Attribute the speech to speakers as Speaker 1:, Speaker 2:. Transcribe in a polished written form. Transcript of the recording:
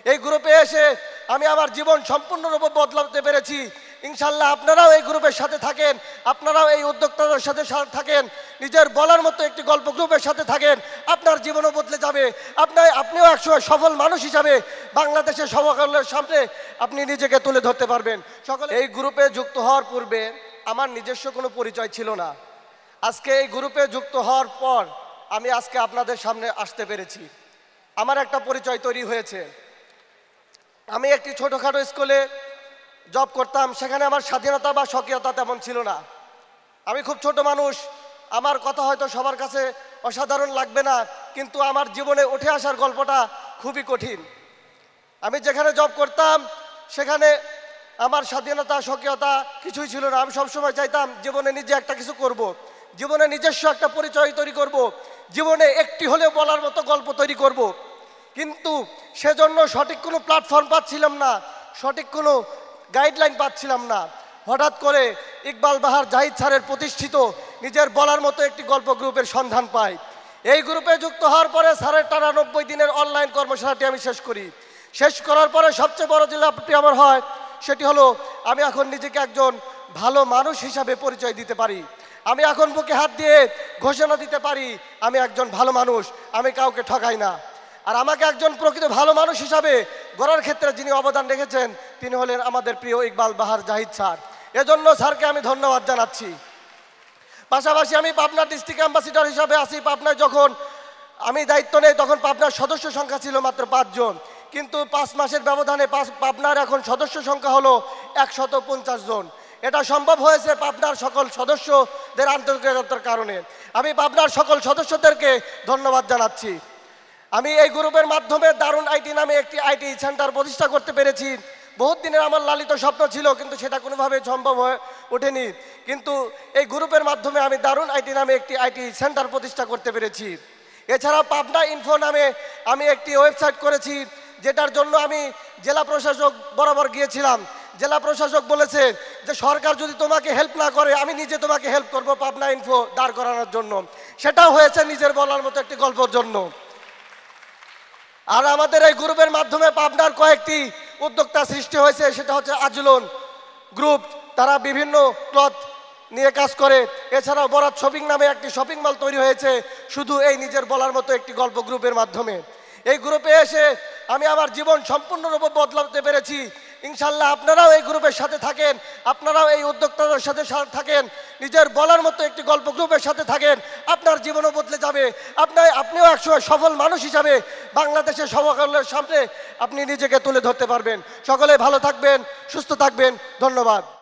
Speaker 1: এই গ্রুপে এসে আমি আমার জীবন সম্পূর্ণরূপে বদলাতে পেরেছি। ইনশাল্লাহ আপনারাও এই গ্রুপের সাথে থাকেন, আপনারাও এই উদ্যোক্তাদের সাথে থাকেন, নিজের বলার মতো একটি গল্প গ্রুপের সাথে থাকেন, আপনার জীবনও বদলে যাবে। আপনিও একসময় সফল মানুষ হিসাবে বাংলাদেশের সকলের সামনে আপনি নিজেকে তুলে ধরতে পারবেন। সকলে এই গ্রুপে যুক্ত হওয়ার পূর্বে আমার নিজস্ব কোনো পরিচয় ছিল না। আজকে এই গ্রুপে যুক্ত হওয়ার পর আমি আজকে আপনাদের সামনে আসতে পেরেছি। আমার একটা পরিচয় তৈরি হয়েছে। আমি একটি ছোটোখাটো স্কুলে জব করতাম, সেখানে আমার স্বাধীনতা বা স্বকীয়তা তেমন ছিল না। আমি খুব ছোট মানুষ, আমার কথা হয়তো সবার কাছে অসাধারণ লাগবে না, কিন্তু আমার জীবনে উঠে আসার গল্পটা খুবই কঠিন। আমি যেখানে জব করতাম সেখানে আমার স্বাধীনতা স্বকীয়তা কিছুই ছিল না। আমি সবসময় চাইতাম জীবনে নিজে একটা কিছু করব, জীবনে নিজস্ব একটা পরিচয় তৈরি করব, জীবনে একটি হলেও বলার মতো গল্প তৈরি করব। কিন্তু সেজন্য সঠিক কোনো প্ল্যাটফর্ম পাচ্ছিলাম না, সঠিক কোনো গাইডলাইন পাচ্ছিলাম না। হঠাৎ করে ইকবাল বাহার জাহিদ স্যারের প্রতিষ্ঠিত নিজের বলার মতো একটি গল্প গ্রুপের সন্ধান পাই। এই গ্রুপে যুক্ত হওয়ার পরে স্যারের টানা 90 দিনের অনলাইন কর্মশালাটি আমি শেষ করি। শেষ করার পরে সবচেয়ে বড় যে লাভটি আমার হয় সেটি হলো আমি এখন নিজেকে একজন ভালো মানুষ হিসাবে পরিচয় দিতে পারি। আমি এখন বুকে হাত দিয়ে ঘোষণা দিতে পারি আমি একজন ভালো মানুষ, আমি কাউকে ঠকাই না। আর আমাকে একজন প্রকৃত ভালো মানুষ হিসাবে গড়ার ক্ষেত্রে যিনি অবদান রেখেছেন তিনি হলেন আমাদের প্রিয় ইকবাল বাহার জাহিদ স্যার। এজন্য স্যারকে আমি ধন্যবাদ জানাচ্ছি। পাশাপাশি আমি পাবনা ডিস্ট্রিক্ট অ্যাম্বাসিডর হিসাবে আছি। পাবনায় যখন আমি দায়িত্ব নেই তখন পাবনার সদস্য সংখ্যা ছিল মাত্র 5 জন, কিন্তু 5 মাসের ব্যবধানে পাবনার এখন সদস্য সংখ্যা হলো 150 জন। এটা সম্ভব হয়েছে পাবনার সকল সদস্যদের আন্তরিকতার কারণে। আমি পাবনার সকল সদস্যদেরকে ধন্যবাদ জানাচ্ছি। আমি এই গ্রুপের মাধ্যমে দারুণ আইটি নামে একটি আইটি সেন্টার প্রতিষ্ঠা করতে পেরেছি। বহুত দিনের আমার লালিত স্বপ্ন ছিল, কিন্তু সেটা কোনোভাবে সম্ভব হয়ে ওঠেনি। কিন্তু এই গ্রুপের মাধ্যমে আমি দারুণ আইটি নামে একটি আইটি সেন্টার প্রতিষ্ঠা করতে পেরেছি। এছাড়া পাবনা ইনফো নামে আমি একটি ওয়েবসাইট করেছি, যেটার জন্য আমি জেলা প্রশাসক বরাবর গিয়েছিলাম। জেলা প্রশাসক বলেছে যে সরকার যদি তোমাকে হেল্প না করে আমি নিজে তোমাকে হেল্প করব পাবনা ইনফো দাঁড় করানোর জন্য। সেটাও হয়েছে নিজের বলার মতো একটি গল্পের জন্য। আর আমাদের এই গ্রুপের মাধ্যমে পাবনার কয়েকটি উদ্যোক্তা সৃষ্টি হয়েছে, সেটা হচ্ছে আজলন গ্রুপ, তারা বিভিন্ন ক্লথ নিয়ে কাজ করে। এছাড়াও বরাত শপিং নামে একটি শপিং মল তৈরি হয়েছে শুধু এই নিজের বলার মতো একটি গল্প গ্রুপের মাধ্যমে। এই গ্রুপে এসে আমি আমার জীবন সম্পূর্ণরূপে বদলাতে পেরেছি। ইনশাল্লাহ আপনারাও এই গ্রুপের সাথে থাকেন, আপনারাও এই উদ্যোক্তাদের সাথে থাকেন, নিজের বলার মতো একটি গল্প গ্রুপের সাথে থাকেন, আপনার জীবনও বদলে যাবে। আপনিও একসময় সফল মানুষ হিসাবে বাংলাদেশের সকলের সামনে আপনি নিজেকে তুলে ধরতে পারবেন। সকলে ভালো থাকবেন, সুস্থ থাকবেন। ধন্যবাদ।